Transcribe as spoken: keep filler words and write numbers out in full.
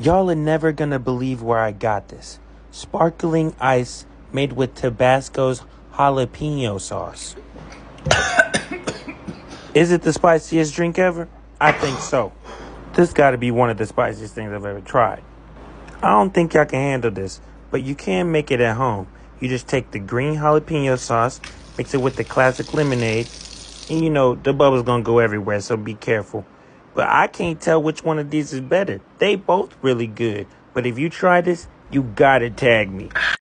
Y'all are never gonna believe where I got this. Sparkling ice made with Tabasco's jalapeno sauce. Is it the spiciest drink ever? I think so. This gotta be one of the spiciest things I've ever tried. I don't think y'all can handle this, but you can make it at home. You just take the green jalapeno sauce, mix it with the classic lemonade, and you know, the bubble's gonna go everywhere, so be careful. But I can't tell which one of these is better. They both really good. But if you try this, you gotta tag me.